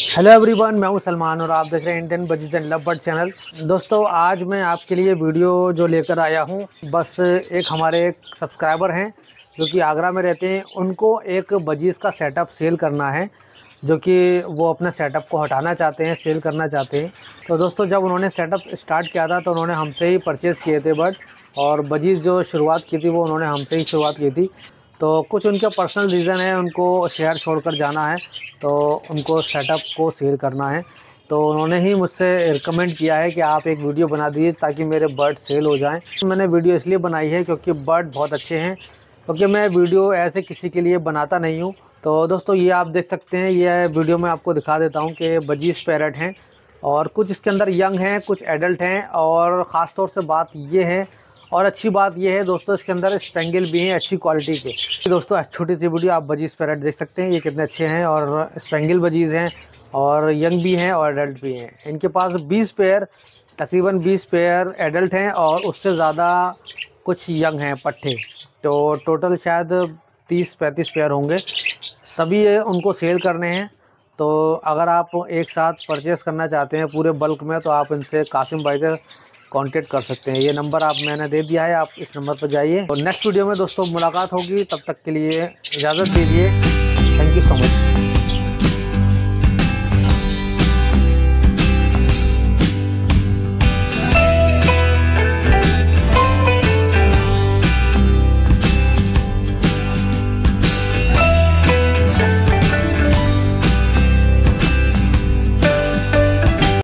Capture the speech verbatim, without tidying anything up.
Hello everyone, मैं हूं सलमान और आप देख रहे हैं Indian budgies and love bird channel. दोस्तों, आज मैं आपके लिए वीडियो जो लेकर आया हूं, बस एक हमारे एक सब्सक्राइबर हैं जो कि आगरा में रहते हैं। उनको एक बजीज का सेटअप सेल करना है, जो कि वो अपने सेटअप को हटाना चाहते हैं, सेल करना चाहते हैं। तो दोस्तों, जब उन्होंने सेटअप स्टार्ट किया था तो उन्होंने हमसे ही परचेज़ किए थे बर्ड, और बजीज जो शुरुआत की थी वो उन्होंने हमसे ही शुरुआत की थी। तो कुछ उनके पर्सनल रीज़न है, उनको शहर छोड़कर जाना है, तो उनको सेटअप को सेल करना है। तो उन्होंने ही मुझसे रिकमेंड किया है कि आप एक वीडियो बना दीजिए ताकि मेरे बर्ड सेल हो जाएं। मैंने वीडियो इसलिए बनाई है क्योंकि बर्ड बहुत अच्छे हैं, क्योंकि मैं वीडियो ऐसे किसी के लिए बनाता नहीं हूं। तो दोस्तों, ये आप देख सकते हैं, ये वीडियो में आपको दिखा देता हूं कि बजीज पैरट हैं, और कुछ इसके अंदर यंग हैं, कुछ एडल्ट हैं, और ख़ास तौर से बात ये है, और अच्छी बात यह है दोस्तों, इसके अंदर स्पेंगल भी हैं अच्छी क्वालिटी के। दोस्तों, छोटी सी वीडियो आप बजीज पैरट देख सकते हैं, ये कितने अच्छे हैं, और स्पेंगल बजीज हैं, और यंग भी हैं और एडल्ट भी हैं। इनके पास बीस पेयर, तकरीबन बीस पेयर एडल्ट हैं, और उससे ज़्यादा कुछ यंग हैं पट्ठे। तो टोटल शायद तीस पैंतीस पेयर होंगे। सभी उनको सेल करने हैं। तो अगर आप एक साथ परचेज़ करना चाहते हैं पूरे बल्क में, तो आप इनसे कासिम भाई से कांटेक्ट कर सकते हैं। ये नंबर आप मैंने दे दिया है, आप इस नंबर पर जाइए। और नेक्स्ट वीडियो में दोस्तों मुलाकात होगी, तब तक के लिए इजाज़त दीजिए। Thank you so much.